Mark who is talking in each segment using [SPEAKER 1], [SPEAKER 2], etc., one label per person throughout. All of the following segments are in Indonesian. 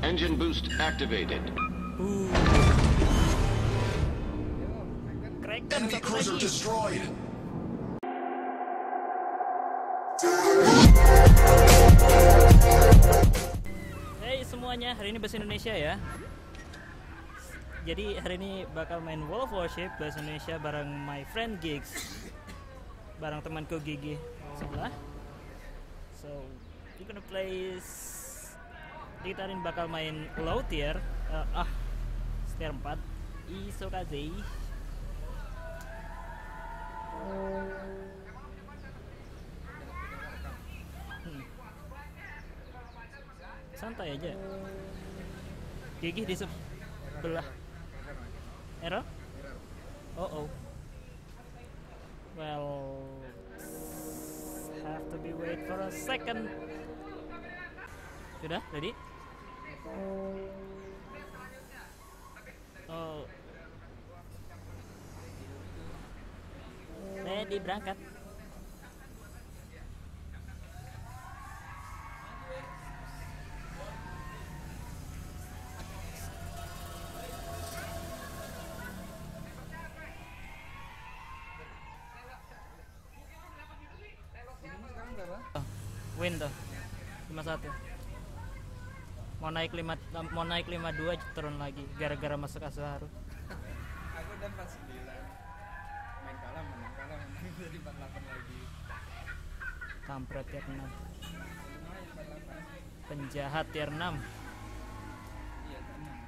[SPEAKER 1] Engine boost activated.
[SPEAKER 2] Enemy cruiser destroyed.
[SPEAKER 3] Hey semuanya, hari ini bahasa Indonesia ya. Jadi hari ini bakal main Warships bahasa Indonesia bareng my friend Gigs, bareng temanku Gigih sebelah. So we're gonna play. Kita hari ini bakal main low tier, tier 4 Isokaze. Santai aja. Gigih di sebelah. Error? Oh. Well, have to be wait for a second. Sudah, ready? Oh. Ready berangkat. Win tuh 51. Mau naik 52 turun lagi gara-gara masuk Asuharu.
[SPEAKER 4] Aku udah 49. Main kalah menang jadi 48 lagi.
[SPEAKER 3] Kampret tier 6. Penjahat tier 6.
[SPEAKER 4] Iya, tenang.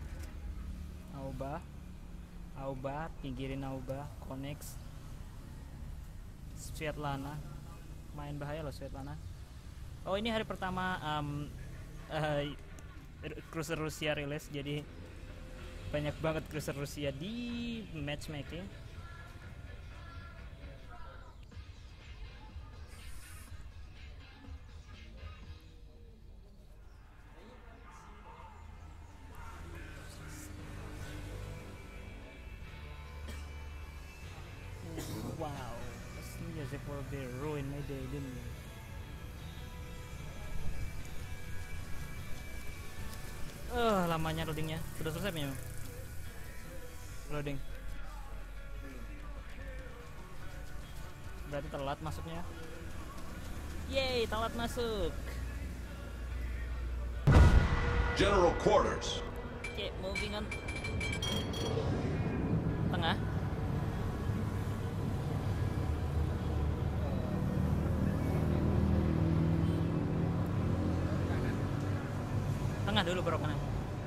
[SPEAKER 3] Auba, pinggirin Auba, Konex. Svetlana. Main bahaya loh Svetlana. Oh, ini hari pertama cruiser Rusia rilis, jadi banyak banget cruiser Rusia di matchmaking. Wow, this music will be ruin my day, didn't it? Lamanya loadingnya. Sudah selesai belum? Loading. Berarti telat masuknya. Yeay, telat masuk.
[SPEAKER 2] General quarters.
[SPEAKER 3] Oke, moving on. Tengah. Tengah dulu bro, kanan.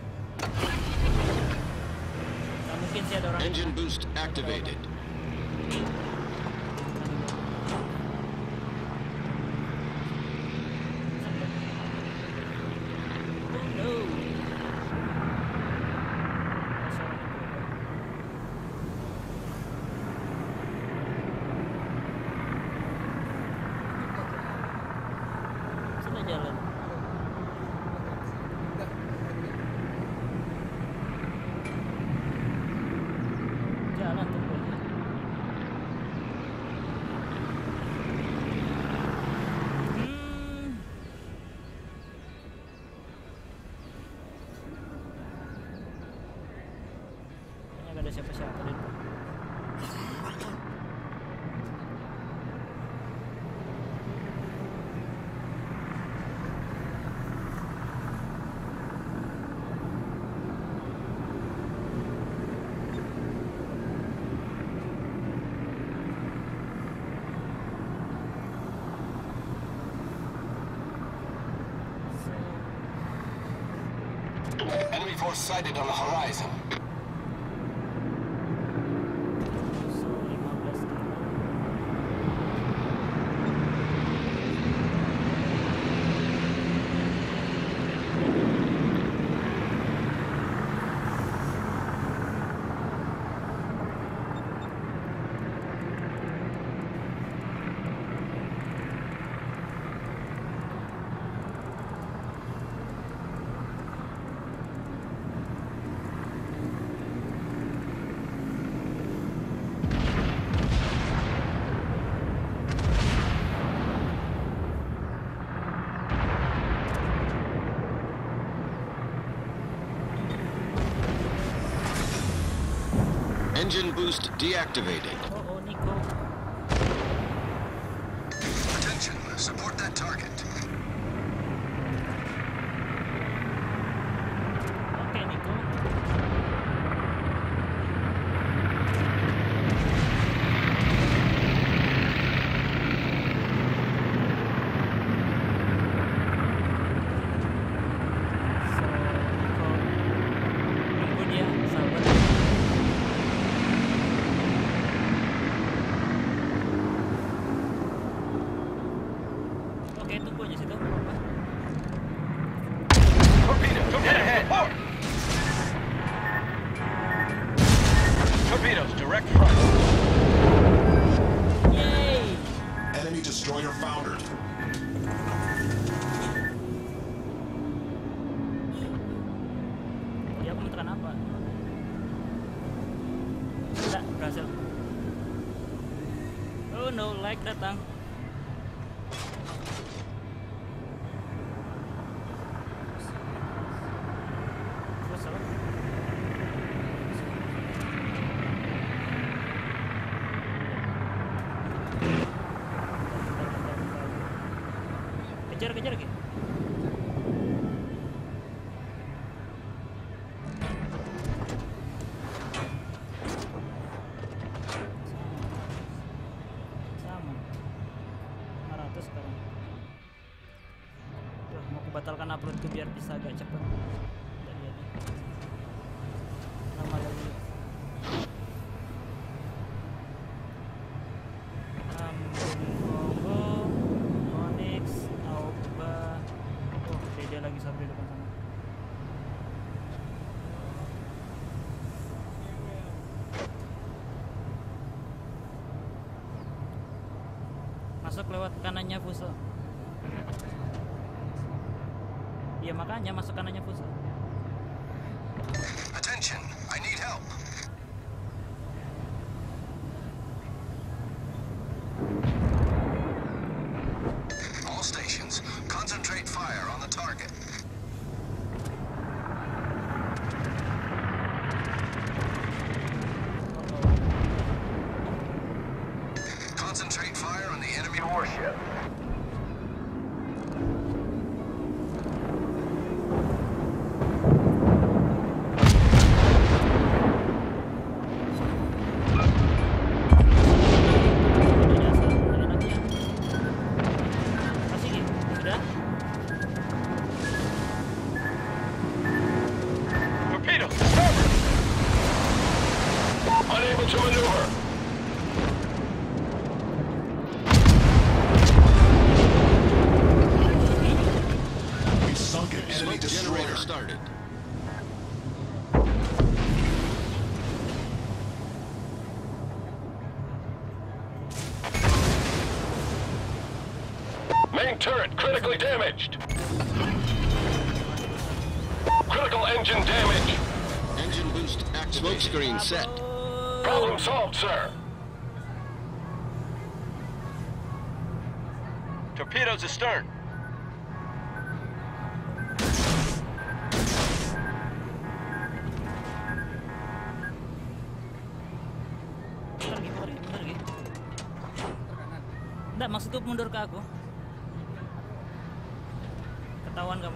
[SPEAKER 3] Gak mungkin sih ada orang.
[SPEAKER 1] Engine boost activated.
[SPEAKER 3] Sudah jalan. Jalan tuh. Kayaknya gak ada siapa-siapa deh.
[SPEAKER 2] Enemy force sighted on the horizon.
[SPEAKER 3] So 15 kilo.
[SPEAKER 1] Engine boost deactivated.
[SPEAKER 3] Oh, Nico.
[SPEAKER 2] Attention, support that target.
[SPEAKER 3] Oke, Nico. So, Nico nunggu dia, sabar. Oke, tunggu aja situ, nggak apa-apa.
[SPEAKER 2] Torpedo, head ahead. Torpedoes, direct front.
[SPEAKER 3] Yeay!
[SPEAKER 2] Enemy destroyer foundered.
[SPEAKER 3] Dia kementerian apa? Enggak, berhasil. Oh no, like datang. Terus apa? Kejar lagi. Sama 500 sekarang. Duh, mau kubatalkan upload tuh biar bisa agak cepet. Nggak jadi. Lama lagi. Kongo, Onyx, Aoba. Oh, dia lagi sampai depan sana. Masuk lewat kanannya Fuso. Iya makanya masuk kanannya Fuso.
[SPEAKER 2] Attention, I need help. All stations, concentrate fire on the target. Concentrate fire on the enemy warship.
[SPEAKER 3] Masih gitu? Sudah?
[SPEAKER 2] Torpedoes, starboard. Unable to maneuver. We've sunk an enemy
[SPEAKER 1] Smoke
[SPEAKER 2] destroyer.
[SPEAKER 1] generator started.
[SPEAKER 2] Main turret critically damaged. Critical engine damage.
[SPEAKER 1] Engine boost activated. Smoke screen set.
[SPEAKER 2] Problem solved, sir. Torpedoes astern.
[SPEAKER 3] Bentar lagi. Enggak, maksudku mundur ke aku. Ketahuan kamu.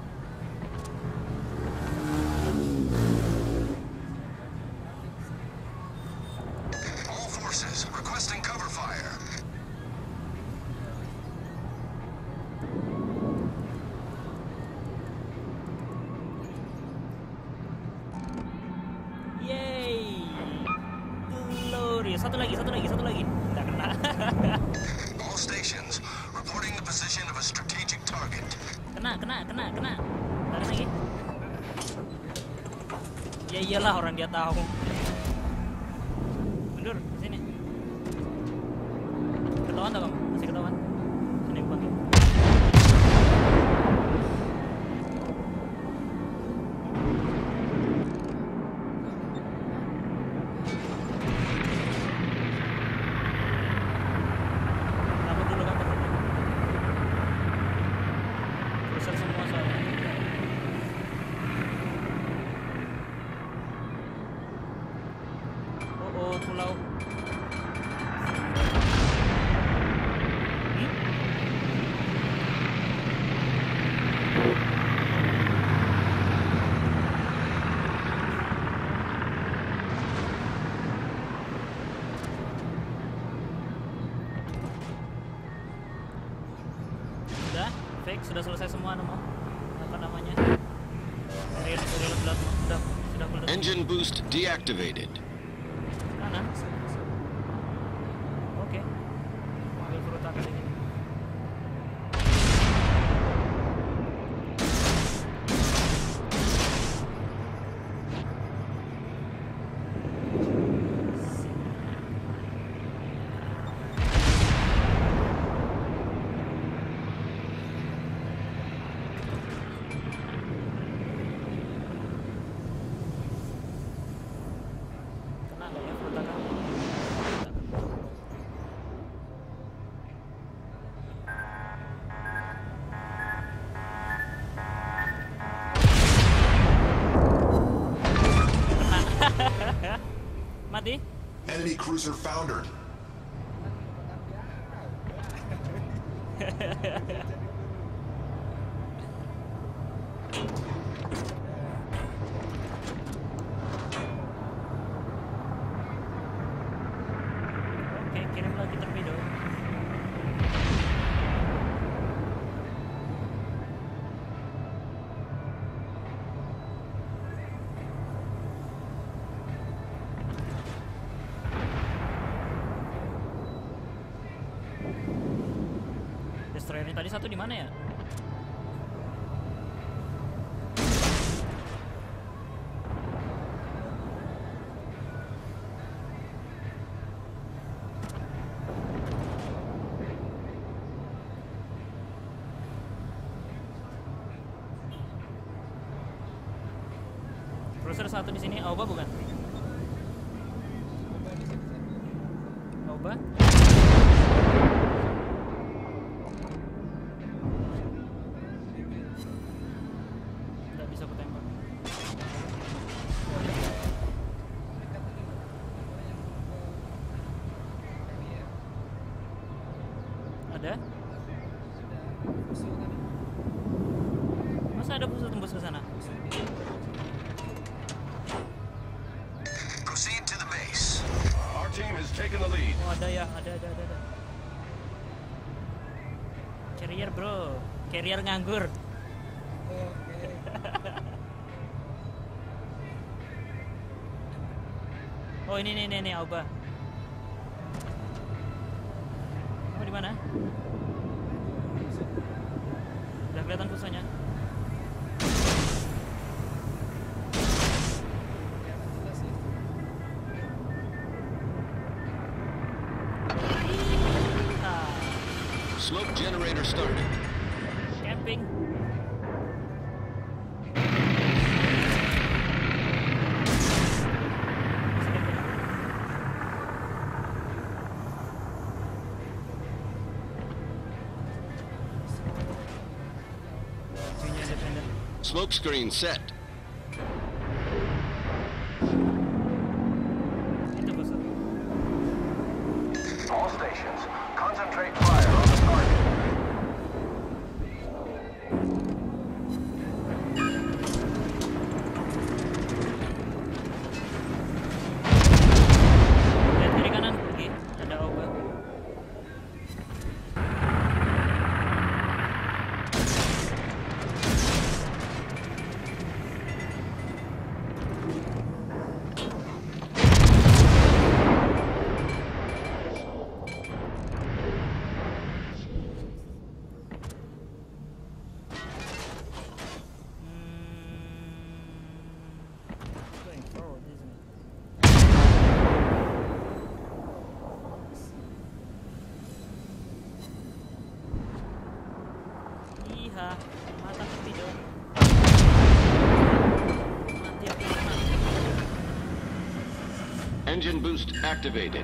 [SPEAKER 2] All forces requesting cover fire.
[SPEAKER 3] Yeay. Glorious. Satu lagi. Enggak kena.
[SPEAKER 2] All stations reporting the position of a strategic target.
[SPEAKER 3] Kena. Tarik lagi. Ya iyalah orang dia tahu. Mundur sini. Ketahuan tak kamu? Masih ketahuan? Sini aku bantu. Kabur dulu. Besar semua soalnya. Fake sudah selesai semua nama. Apa namanya? Sudah full.
[SPEAKER 1] Engine boost deactivated.
[SPEAKER 3] Mana? Oke. Ambil fruta kali ini. Mati?
[SPEAKER 5] Enemy cruiser foundered.
[SPEAKER 3] Oke, kirim lagi torpedo. Destroyer ini tadi satu di mana ya? Cruiser satu di sini, Auba bukan? Auba? Nggak bisa kutembak. Ada? Masa ada musuh tembus ke sana?
[SPEAKER 2] Proceed to the base.
[SPEAKER 1] Our team has taken the lead.
[SPEAKER 3] Oh ada ya, ada. Carrier bro, carrier nganggur. Oh ini Auba. Kamu di mana? Udah kelihatan pusatnya.
[SPEAKER 1] Smoke generator started.
[SPEAKER 3] Camping.
[SPEAKER 1] Smoke screen set.
[SPEAKER 3] Itu bos.
[SPEAKER 2] All stations, concentrate fire on the target.
[SPEAKER 3] Lihat kiri kanan lagi, ada Auba. Going forward, isn't it? Iha, mata torpedo. Mati aku kena.
[SPEAKER 1] Engine boost activated.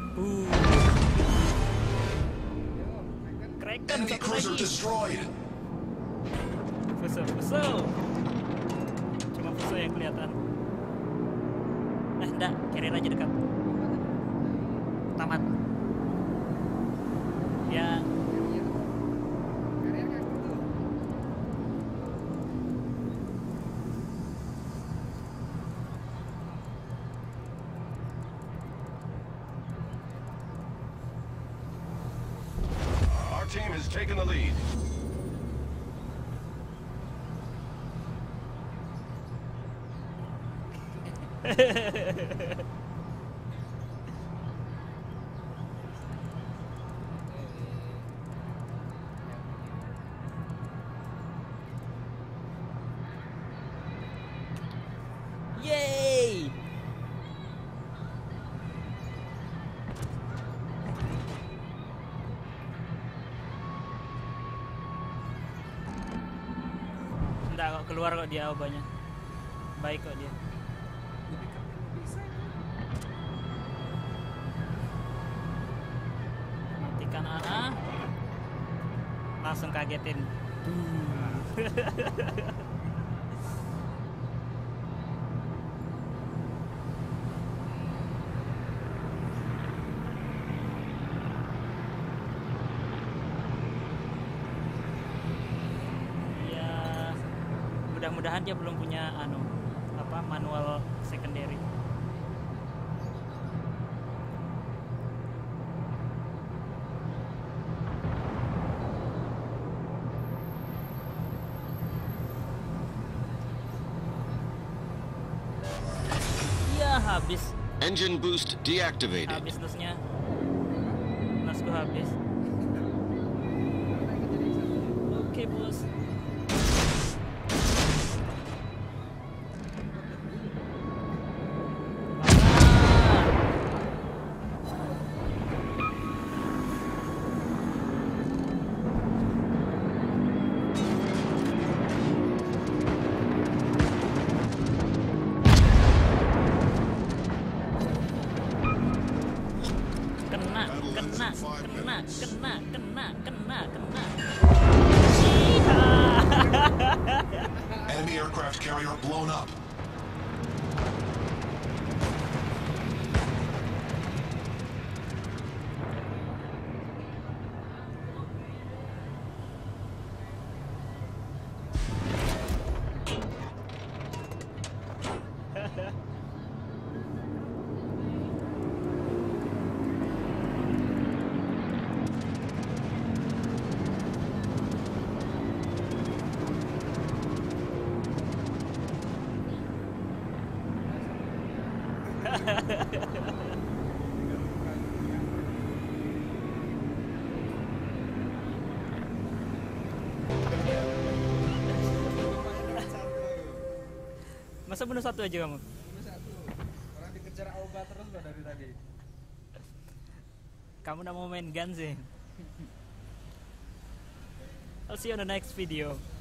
[SPEAKER 3] Kraken
[SPEAKER 5] Enemy
[SPEAKER 3] satu
[SPEAKER 5] cruiser
[SPEAKER 3] lagi.
[SPEAKER 5] destroyed.
[SPEAKER 3] Fuso. Cuma fuso yang kelihatan. Enggak, carrier aja dekat. Tamat. Ya,
[SPEAKER 1] Our team has taken the lead.
[SPEAKER 3] Yeay! Enggak kok, keluar kok dia obanya. Baik kok dia. Matikan AA. Langsung kagetin. Mudah-mudahan dia belum punya manual secondary. Iya, habis.
[SPEAKER 1] Engine boost deactivated.
[SPEAKER 3] Habis nusnya. Nusku habis. Oke, bos. Kena.
[SPEAKER 5] Enemy aircraft carrier blown up.
[SPEAKER 3] Masa bunuh satu aja kamu?
[SPEAKER 4] Bunuh satu. Orang dikejar obat terus loh dari tadi.
[SPEAKER 3] Kamu udah mau main gun sih. I'll see you on the next video.